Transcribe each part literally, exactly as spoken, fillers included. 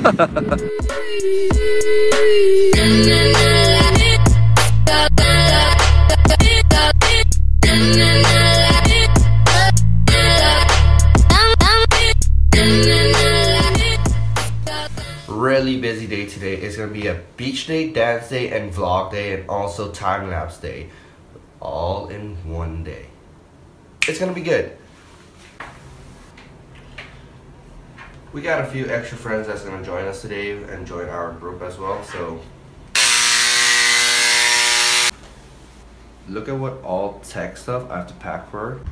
Really busy day today. It's gonna be a beach day, dance day, and vlog day, and also time lapse day, all in one day. It's gonna be good. We got a few extra friends that's gonna join us today and join our group as well. So look at what all tech stuff I have to pack for her.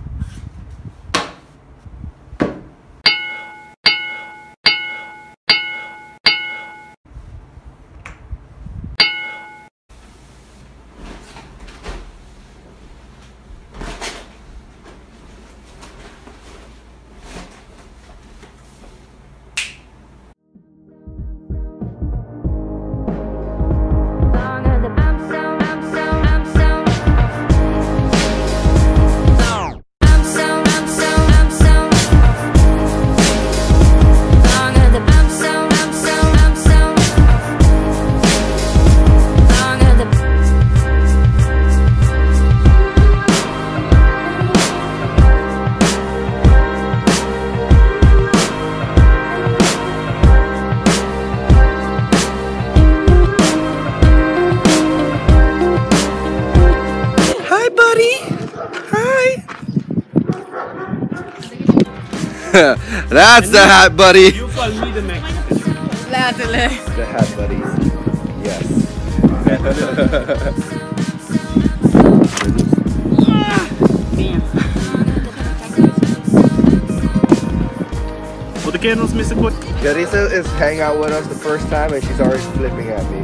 That's the hat buddy. You call me the Mexican. The hat buddy. Yes. What the candles, Mister Good? Yarisa is hanging out with us the first time and she's already flipping at me.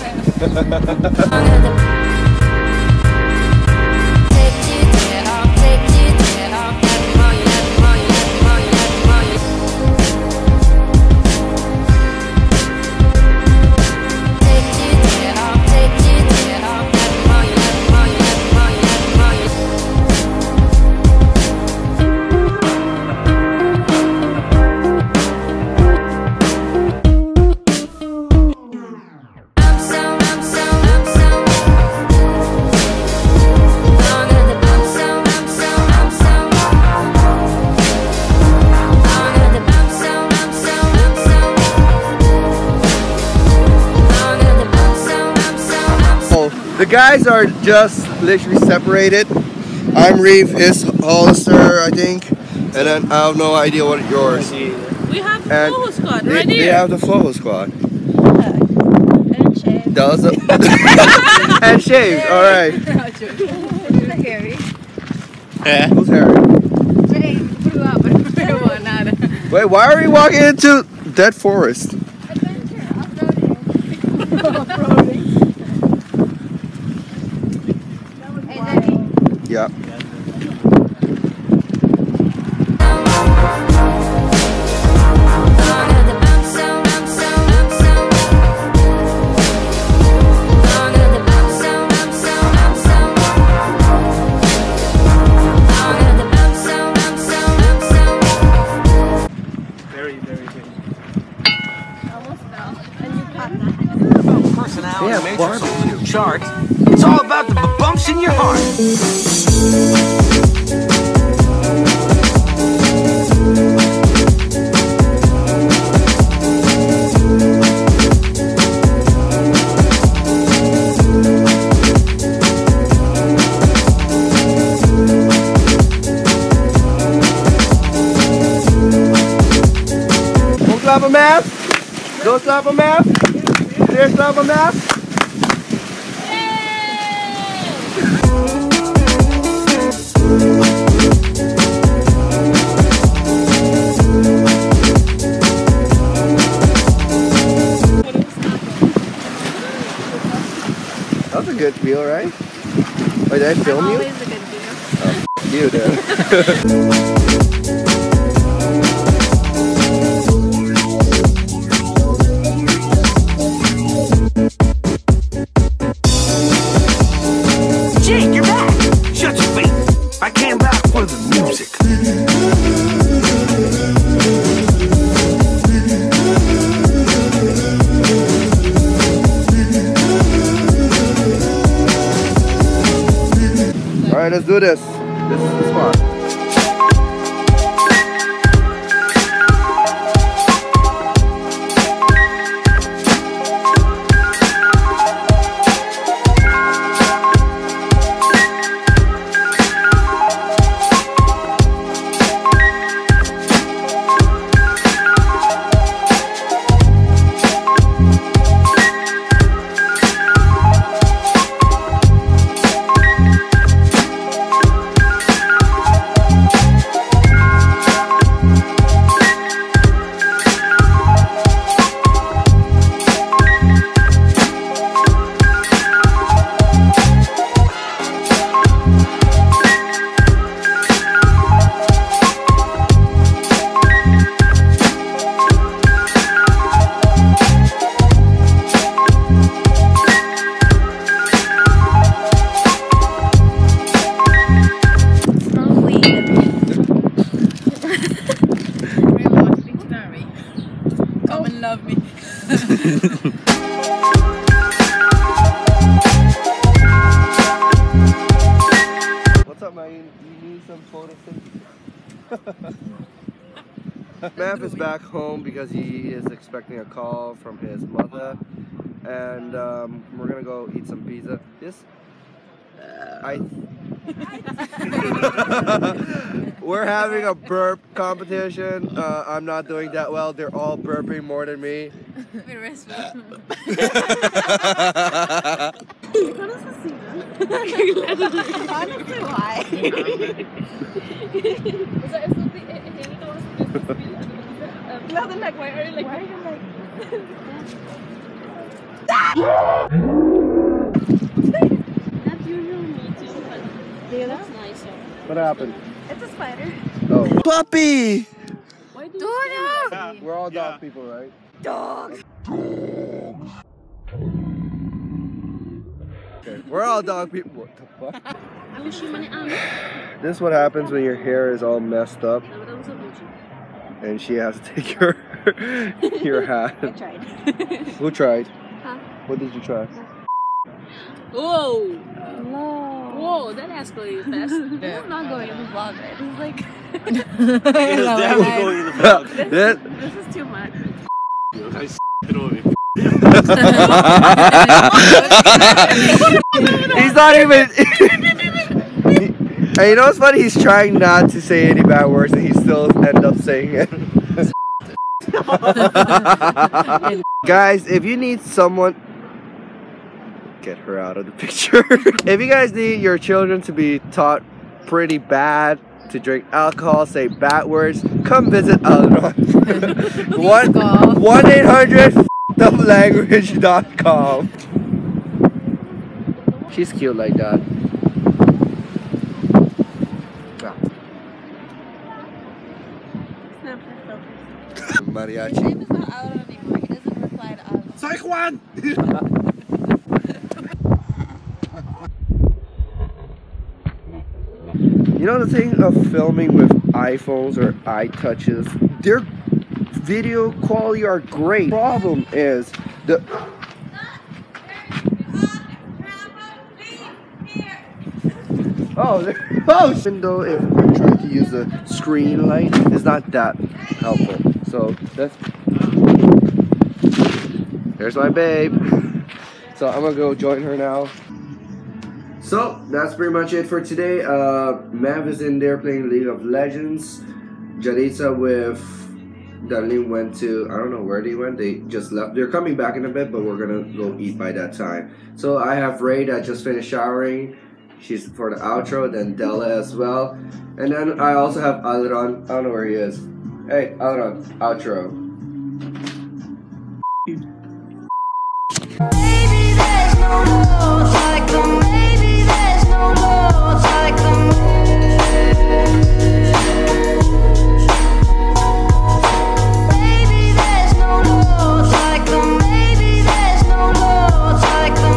The guys are just literally separated. I'm Reeve, his Hollister, I think, and then I have no idea what yours. We have the and Floho squad they, right they here. They have the Floho squad. And shaved. Does it? And shaved. All right. Who's Harry? Yeah. Who's Harry? Wait, why are we walking into dead forest? Adventure, off-roading. Yeah. Very, very good. Almost fell. And you got that. Personality Yeah, matrix on the chart. It's all about the bumps in your heart. Go slap a map. Go slap a map. There, slap a map. That was a good feel, right? Wait, did I film you? Always a good deal. Oh, you then. Jake, you're back. Shut your face. I came back for the music. Alright, let's do this. This is the spot. Love me. What's up, man? You need some photosynthesis? Mav is back home because he is expecting a call from his mother, and um, we're gonna go eat some pizza. This, I. We're having a burp competition. Uh, I'm not doing that well. They're all burping more than me. Honestly, why? Nothing like, why are you like, why are you like? That's usually me too, but that's nicer. What happened? It's a spider. Oh. Puppy! Why do you Yeah. We're all dog Yeah. people, right? Dog. Okay. We're all dog people. What the fuck? Ano siya man ano? This is what happens when your hair is all messed up and she has to take your your hat. I tried. Who tried? Huh? What did you try? Whoa! Whoa, that escalated fast. I'm not going in the vlog, right? This is like... It is definitely going in the vlog. This, This is too much. I s***ed over me. he's not even. And you know what's funny? He's trying not to say any bad words, and he still end up saying it. Guys, if you need someone, get her out of the picture. If you guys need your children to be taught pretty bad to drink alcohol, say bad words, come visit Alron. one eight hundred f up language dot com. She's cute like that. Mariachi. name is not out anymore. He doesn't reply to us. Psych one! You know the thing of filming with iPhones or iTouches, their video quality are great. Problem is the oh oh even though if you're trying to use the screen light, it's not that helpful. So that's there's my babe. So I'm gonna go join her now. So that's pretty much it for today. Uh, Mav is in there playing League of Legends. Jaditza with Darlene went to, I don't know where they went. They just left. They're coming back in a bit, but we're gonna go eat by that time. So I have Ray that just finished showering. She's for the outro. Then Della as well. And then I also have Alron. I don't know where he is. Hey, Alron, outro. Maybe there's no love like the maybe there's no love like the maybe there's no love like the maybe there's no love like the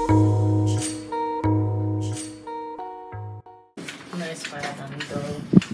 Nice para tanto.